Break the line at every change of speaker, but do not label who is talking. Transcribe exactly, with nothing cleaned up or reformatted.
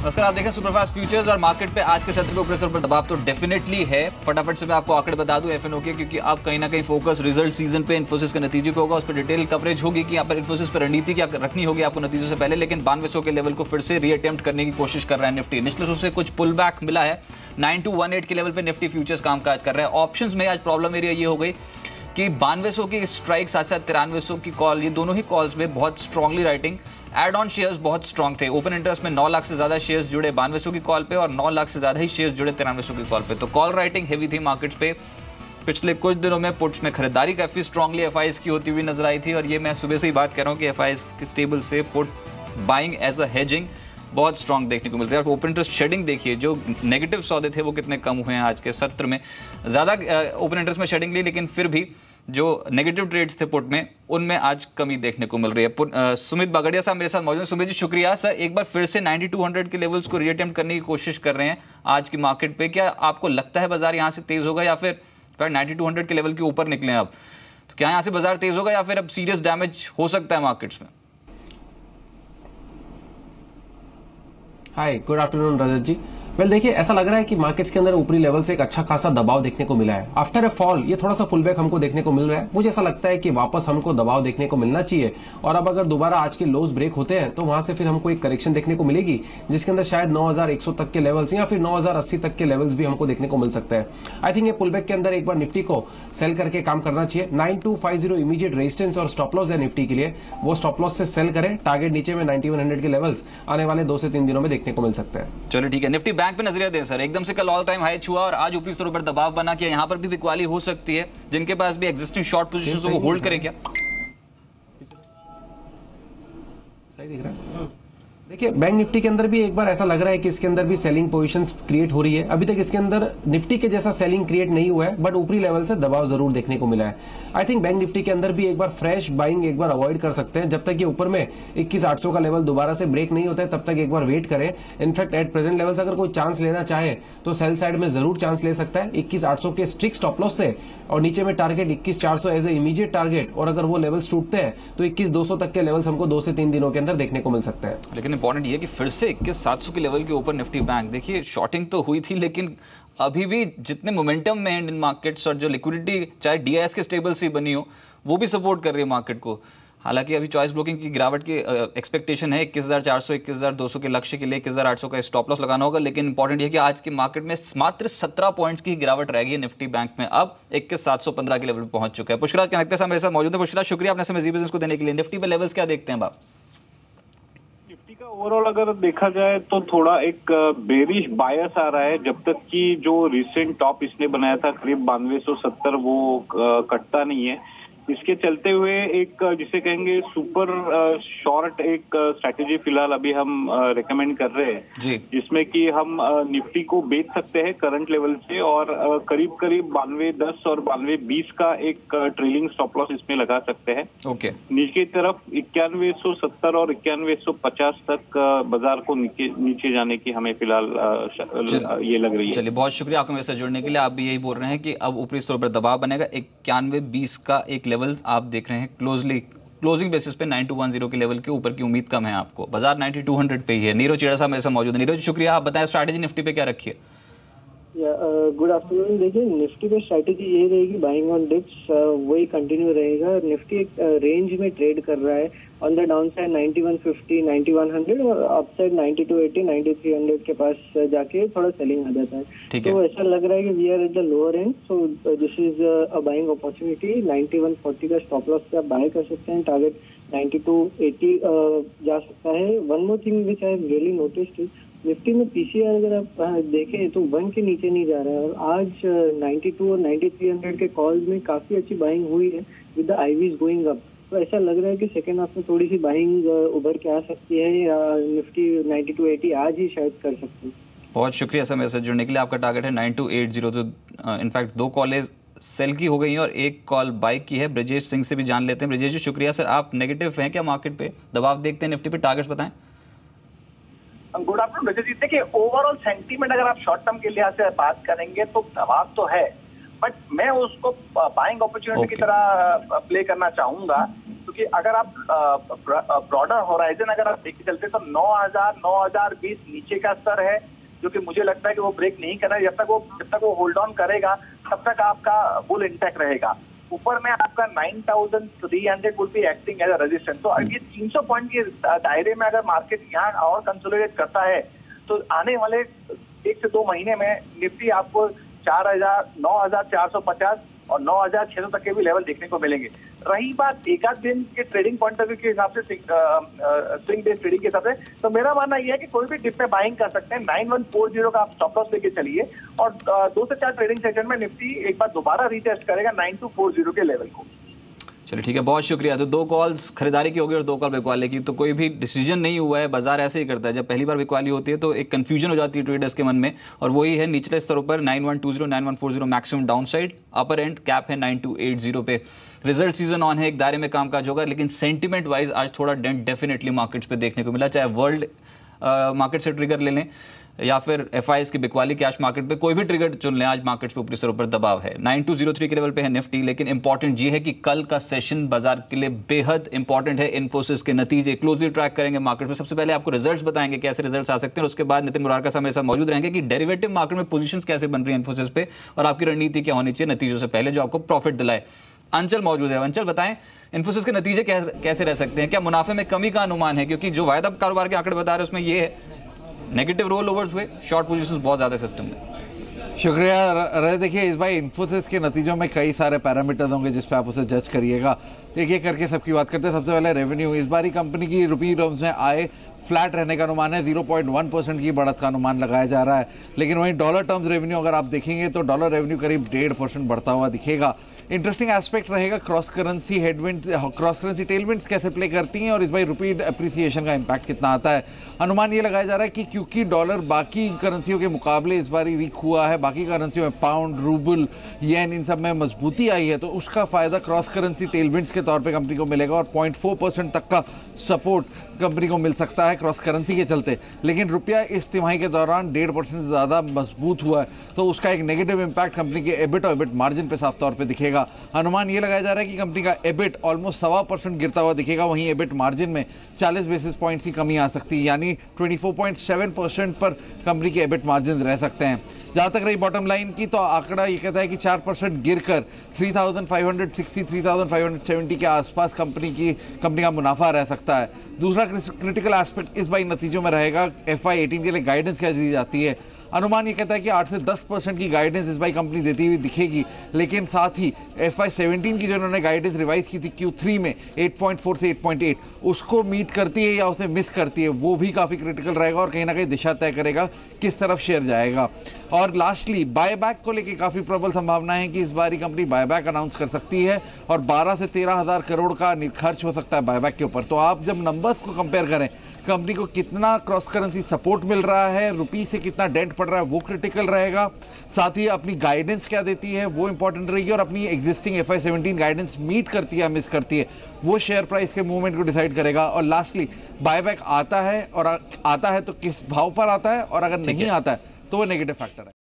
नमस्कार, आप देखें सुपरफास्ट फ्यूचर्स और मार्केट पे आज के सत्र के ऊपर पर दबाव तो डेफिनेटली है। फटाफट से मैं आपको आंकड़े बता दूं एफएनओ के, क्योंकि आप कहीं ना कहीं फोकस रिजल्ट सीजन पे इन्फोसिस के नतीजे पे होगा। उस पर डिटेल कवरेज होगी कि यहाँ पर इन्फोसिस पर रणनीति क्या रखनी होगी आपको नतीजों से पहले। लेकिन बानवे सौ के लेवल को फिर से रीअटेम्प्ट करने की कोशिश कर रहा है निफ्टी। निचले से कुछ पुल बैक मिला है, नाइन टू वन एट के लेवल पर निफ्टी फ्यूचर्स कामकाज कर रहा है। ऑप्शंस में आज प्रॉब्लम एरिया ये हो गई कि बानवे सौ की स्ट्राइक साथ साथ तिरानवे सौ की कॉल, ये दोनों ही कॉल्स में बहुत strongly writing. Add on shares बहुत स्ट्रांग थे। ओपन इंटरेस्ट में नौ लाख से ज्यादा शेयर्स जुड़े बानवे सौ की कॉल पे और नौ लाख से ज्यादा ही शेयर्स जुड़े तिरानवे सौ की कॉल पे। तो कॉल राइटिंग हेवी थी मार्केट्स पे। पिछले कुछ दिनों में पुट्स में खरीदारी काफी स्ट्रांगली एफआईएस की होती हुई नजर आई थी, और ये मैं सुबह से ही बात कर रहा हूँ कि एफआईएस की स्टेबल से put buying as a hedging बहुत स्ट्रांग देखने को मिल रही है। ओपन इंटरेस्ट शेडिंग देखिए, जो नेगेटिव सौदे थे वो कितने कम हुए हैं आज के सत्र में। ज़्यादा ओपन इंटरेस्ट में शेडिंग ली, लेकिन फिर भी जो नेगेटिव ट्रेड्स थे पुट में, उनमें आज कमी देखने को मिल रही है। पुट, आ, सुमित बागड़िया साहब मेरे साथ मौजूद हैं। सुमित जी शुक्रिया सर, एक बार फिर से नाइंटी टू हंड्रेड के लेवल्स को रीअटेम्प्ट करने की कोशिश कर रहे हैं आज की मार्केट पे। क्या आपको लगता है बाजार यहाँ से तेज होगा, या फिर नाइंटी टू हंड्रेड के लेवल के ऊपर निकले अब, तो क्या यहाँ से बाजार तेज होगा या फिर अब सीरियस डैमेज हो सकता है मार्केट्स में?
Hi, good afternoon Rajat ji. Well देखिए, ऐसा लग रहा है कि मार्केट्स के अंदर ऊपरी लेवल से एक अच्छा खासा दबाव देखने को मिला है। आफ्टर ए फॉल ये थोड़ा सा पुलबैक हमको देखने को मिल रहा है। मुझे ऐसा लगता है कि वापस हमको दबाव देखने को मिलना चाहिए, और अब अगर दोबारा आज के लोज ब्रेक होते हैं तो वहां से फिर हमको एक करेक्शन देखने को मिलेगी, जिसके अंदर शायद नौ हज़ार एक सौ तक के लेवल्स या फिर नौ हज़ार अस्सी तक के लेवल्स भी हमको देखने को मिल सकता है। आई थिंक ये पुलबैक के अंदर एक बार निफ्टी को सेल करके काम करना चाहिए। Nine two five zero immediate resistance और स्टॉप लॉस है निफ्टी के लिए, वो स्टॉप लॉस से सेल करें। टारगेट नीचे में नाइंटी वन हंड्रेड के लेवल्स आने वाले दो से तीन दिनों में देखने को मिल सकता है।
चलो ठीक है, निफ्टी बैंक पे नजरिया दें सर। एकदम से कल ऑल टाइम हाई छुआ और आज ऊपरी स्तरों पर दबाव बना किया। यहाँ पर भी बिकवाली हो सकती है। जिनके पास भी एग्जिस्टिंग शॉर्ट पोजीशंस को होल्ड करें क्या?
सही दिख रहा है। देखिए, बैंक निफ्टी के अंदर भी एक बार ऐसा लग रहा है कि इसके अंदर भी सेलिंग पोजीशंस क्रिएट हो रही है। अभी तक इसके अंदर निफ्टी के जैसा सेलिंग क्रिएट नहीं हुआ है, बट ऊपरी लेवल से दबाव जरूर देखने को मिला है। आई थिंक बैंक निफ्टी के अंदर भी एक बार फ्रेश बाइंग एक बार अवॉइड कर सकते हैं। जब तक ये ऊपर में इक्कीस आठ सौ का लेवल दोबारा से ब्रेक नहीं होता है, तब तक एक बार वेट करें। इनफैक्ट एट प्रेजेंट लेवल से अगर कोई चांस लेना चाहे तो सेल साइड में जरूर चांस ले सकता है इक्कीस आठ सौ के स्ट्रिक्ट स्टॉप लॉस से, और नीचे में टारगेट इक्कीस चार सौ एज ए इमीडिएट टारगेट। और अगर वो लेवल्स टूटते हैं तो इक्कीस दो सौ तक के लेवल्स हमको दो से तीन दिनों के अंदर देखने को मिल सकता है।
लेकिन इंपॉर्टेंट ये कि फिर से इक्कीस सात सौ के लेवल के ऊपर निफ्टी बैंक, देखिए शॉर्टिंग तो हुई थी, लेकिन अभी भी जितने मोमेंटम में इंडियन मार्केट्स और जो लिक्विडिटी चाहे डीआईएस के स्टेबल से बनी हो, वो भी सपोर्ट कर रही है मार्केट को। हालांकि अभी चॉइस ब्रोकिंग की गिरावट की एक्सपेक्टेशन है। इक्कीस हज़ार चार सौ इक्कीस हज़ार दो सौ के लक्ष्य के लिए इक्कीस हज़ार आठ सौ का स्टॉप लॉस लगाना होगा। लेकिन इंपॉर्टेंट है कि आज के मार्केट में मात्र सत्रह पॉइंट्स की गिरावट रहेगी है निफ्टी बैंक में। अब इक्कीस सात सौ पंद्रह के लेवल पर पहुंच चुका है। पुष्कराज कनेक्टर साहब मेरे साथ मौजूद है। पुष्कराज शुक्रिया अपने समय बिजनेस को देने के लिए। निफ्टी पे लेवल्स क्या देखते हैं आप?
ओवरऑल अगर देखा जाए तो थोड़ा एक बेरिश बायस आ रहा है, जब तक कि जो रिसेंट टॉप इसने बनाया था करीब बानवे सौ सत्तर, वो कटता नहीं है। इसके चलते हुए एक जिसे कहेंगे सुपर शॉर्ट एक स्ट्रैटेजी फिलहाल अभी हम रेकमेंड कर रहे हैं, जिसमें कि हम निफ्टी को बेच सकते हैं करंट लेवल से, और करीब करीब बानवे दस और बानवे बीस का एक ट्रेलिंग स्टॉप लॉस इसमें लगा सकते हैं।
ओके,
नीचे की तरफ इक्यानवे सौ सत्तर और इक्यानवे सौ पचास तक बाजार को नीचे नीचे जाने की हमें फिलहाल ये लग रही है।
चलिए, बहुत शुक्रिया आपको मेरे साथ जुड़ने के लिए। आप भी यही बोल रहे हैं कि अब ऊपरी स्तर पर दबाव बनेगा। इक्यानवे बीस का एक लेवल आप देख रहे हैं क्लोजली, क्लोजिंग बेसिस पे नाइन टू वन जीरो के लेवल के ऊपर की उम्मीद कम है आपको। बाजार नाइंटी टू हंड्रेड पे ही है। नीरज चेड़ा साहब मेरे साथ मौजूद है। नीरज शुक्रिया, आप बताएं स्ट्रैटेजी निफ्टी पे क्या रखी है?
Good afternoon. देखिए, निफ्टी पे स्ट्रैटेजी ये रहेगी, बाइंग ऑन डिप्स वही कंटिन्यू रहेगा। निफ्टी एक रेंज में ट्रेड कर रहा है। On the down side ninety one fifty, ninety one hundred और up side ninety two eighty, ninety three hundred के पास जाके थोड़ा सेलिंग आ जाता है। तो ऐसा लग रहा है कि we are at the lower end, so this is a buying opportunity. Ninety one forty का स्टॉप लॉस पे आप बाय कर सकते हैं। टारगेट नाइंटी टू एटी जा सकता है। One more thing which I have really noticed is Nifty में पीसीआर अगर आप देखें तो वन के नीचे नहीं जा रहा है, और आज नाइंटी टू और नाइंटी थ्री हंड्रेड के कॉल्स में काफी अच्छी बाइंग हुई है with the IVs going up. तो ऐसा लग रहा है कि सेकेंड हाफ में थोड़ी सी बाइंग उभर के आ सकती है, या निफ्टी नाइंटी टू एटी आज ही शायद कर सकती है।
बहुत शुक्रिया सर मेरे साथ जुड़ने के लिए। आपका टारगेट है नाइन टू एट जीरो। तो इनफैक्ट दो कॉलेज सेल की हो गई है और एक कॉल बाइक की है। ब्रजेश सिंह से भी जान लेते हैं। ब्रजेश जी शुक्रिया सर, आप नेगेटिव हैं क्या मार्केट पे? दबाव देखते हैं निफ्टी पे, टारगेट्स बताएं।
Good afternoon. देखिए, ओवरऑल सेंटीमेंट अगर आप शॉर्ट टर्म के लिहाज से बात करेंगे तो दबाव तो है, बट मैं उसको बाइंग अपॉर्चुनिटी
Okay.
की तरह प्ले करना चाहूंगा, क्योंकि अगर आप ब्रॉडर होराइजन अगर आप देख के चलते तो नौ हजार नौ हजार बीस नीचे का स्तर है, जो कि मुझे लगता है कि वो ब्रेक नहीं करना है। जब तक वो जब तक वो होल्ड ऑन करेगा तब तक आपका बुल इंटैक्ट रहेगा। ऊपर में आपका nine thousand three hundred would be acting as a resistance. तो ये तीन सौ पॉइंट के दायरे में अगर मार्केट यहाँ और कंसोलिडेट करता है तो आने वाले एक से दो महीने में निफ्टी आपको चार हजार नौ हजार चार सौ पचास और नौ हजार छह सौ तक के भी लेवल देखने को मिलेंगे। रही बात एक आध दिन के ट्रेडिंग पॉइंट ऑफ व्यू के हिसाब से, स्विंग बेस्ड ट्रेडिंग के हिसाब से, तो मेरा मानना यह है कि कोई भी डिप में बाइंग कर सकते हैं। नाइन वन फोर जीरो का आप स्टॉप लॉस लेके चलिए और uh, दो से चार ट्रेडिंग सेशन में निफ्टी एक बार दोबारा रीटेस्ट करेगा नाइन टू फोर जीरो के लेवल को।
चलिए ठीक है, बहुत शुक्रिया। तो दो कॉल्स खरीदारी की होगी और दो कॉल बिकवाली की, तो कोई भी डिसीजन नहीं हुआ है। बाजार ऐसे ही करता है, जब पहली बार बिकवाली होती है तो एक कंफ्यूजन हो जाती है ट्रेडर्स के मन में, और वही है निचले स्तरों पर nine one two zero nine one four zero maximum down side, upper end cap है नाइन टू एट जीरो पे। रिजल्ट सीजन ऑन है, एक दायरे में कामकाज होगा, लेकिन सेंटिमेंट वाइज आज थोड़ा डेंट डेफिनेटली मार्केट्स पे देखने को मिला, चाहे वर्ल्ड मार्केट से ट्रिगर ले लें या फिर एफ आई एस की बिकवाली कैश मार्केट पे, कोई भी ट्रिगर चुन लें, आज मार्केट्स पे ऊपरी स्तरों पर दबाव है। नाइन टू जीरो थ्री के लेवल पे है निफ्टी, लेकिन इंपॉर्टेंट ये है कि कल का सेशन बाजार के लिए बेहद इंपॉर्टेंट है। इन्फोसिस के नतीजे क्लोजली ट्रैक करेंगे मार्केट में। सबसे पहले आपको रिजल्ट्स बताएंगे कैसे रिजल्ट्स आ सकते हैं, और उसके बाद नितिन मुरारका साहब मेरे साथ मौजूद रहेंगे कि डेरिवेटिव मार्केट में पोजीशंस कैसे बन रही है इन्फोसिस पे, और आपकी रणनीति क्या होनी चाहिए नतीजों से पहले जो आपको प्रॉफिट दिलाए। अंचल मौजूद है। अंचल बताएं, इन्फोसिस के नतीजे कैसे रह सकते हैं, क्या मुनाफे में कमी का अनुमान है, क्योंकि जो वायदा कारोबार के आंकड़े बता रहे हैं उसमें ये है नेगेटिव रोल ओवर्स हुए, शॉर्ट पोजीशंस बहुत ज्यादा सिस्टम में।
शुक्रिया रहे। देखिए इस बार इन्फोसिस के नतीजों में कई सारे पैरामीटर्स होंगे जिस पे आप उसे जज करिएगा। एक एक करके सबकी बात करते हैं। सबसे पहले रेवेन्यू, इस बार ही कंपनी की रुपी टर्म्स में आए फ्लैट रहने का अनुमान है, ज़ीरो पॉइंट वन परसेंट की बढ़त का अनुमान लगाया जा रहा है। लेकिन वहीं डॉलर टर्म्स रेवेन्यू अगर आप देखेंगे तो डॉलर रेवेन्यू करीब डेढ़ परसेंट बढ़ता हुआ दिखेगा। इंटरेस्टिंग एस्पेक्ट रहेगा cross currency headwind, cross currency tailwinds कैसे प्ले करती हैं और इस बार रुपी अप्रिसिएशन का इम्पैक्ट कितना आता है। अनुमान ये लगाया जा रहा है कि क्योंकि डॉलर बाकी करेंसियों के मुकाबले इस बार वीक हुआ है, बाकी करेंसियों में पाउंड, रूबल, येन, इन सब में मजबूती आई है, तो उसका फायदा क्रॉस करेंसी टेलविंड्स के तौर पे कंपनी को मिलेगा और पॉइंट फोर परसेंट तक का सपोर्ट कंपनी को मिल सकता है क्रॉस करेंसी के चलते। लेकिन रुपया इस तिमाही के दौरान डेढ़ परसेंट से ज़्यादा मजबूत हुआ है, तो उसका एक नेगेटिव इम्पैक्ट कंपनी के एबिट और एबिट मार्जिन पे साफ तौर पे दिखेगा। अनुमान ये लगाया जा रहा है कि कंपनी का एबिट ऑलमोस्ट सवा परसेंट गिरता हुआ दिखेगा, वहीं एबिट मार्जिन में चालीस बेसिस पॉइंट्स की कमी आ सकती है, यानी चौबीस पॉइंट सात परसेंट पर कंपनी के एबिट मार्जिन रह सकते हैं। जहाँ तक रही बॉटम लाइन की, तो आंकड़ा ये कहता है कि चार परसेंट गिरकर three thousand five hundred sixty, three thousand five hundred seventy के आसपास कंपनी की कंपनी का मुनाफा रह सकता है। दूसरा क्रिटिकल एस्पेक्ट इस बार नतीजों में रहेगा एफ आई एटीन के लिए गाइडेंस क्या दी जाती है। अनुमान ये कहता है कि आठ से दस परसेंट की गाइडेंस इस बार कंपनी देती हुई दिखेगी, लेकिन साथ ही एफ आई सेवनटीन की जो उन्होंने गाइडेंस रिवाइज की थी क्यू थ्री में एट पॉइंट फोर से एट पॉइंट एट, उसको मीट करती है या उसे मिस करती है, वो भी काफ़ी क्रिटिकल रहेगा और कहीं ना कहीं दिशा तय करेगा किस तरफ शेयर जाएगा। और लास्टली बायबैक को लेकर काफ़ी प्रबल संभावना है कि इस बार ही कंपनी बायबैक अनाउंस कर सकती है और बारह से तेरह हज़ार करोड़ का खर्च हो सकता है बायबैक के ऊपर। तो आप जब नंबर्स को कंपेयर करें, कंपनी को कितना क्रॉस करेंसी सपोर्ट मिल रहा है, रुपी से कितना डेंट पड़ रहा है, वो क्रिटिकल रहेगा। साथ ही अपनी गाइडेंस क्या देती है वो इंपॉर्टेंट रहेगी, और अपनी existing F Y seventeen guidance meet करती है या मिस करती है, वो शेयर प्राइस के मूवमेंट को डिसाइड करेगा। और लास्टली बायबैक आता है और आता है तो किस भाव पर आता है, और अगर नहीं आता है तो वो नेगेटिव फैक्टर है।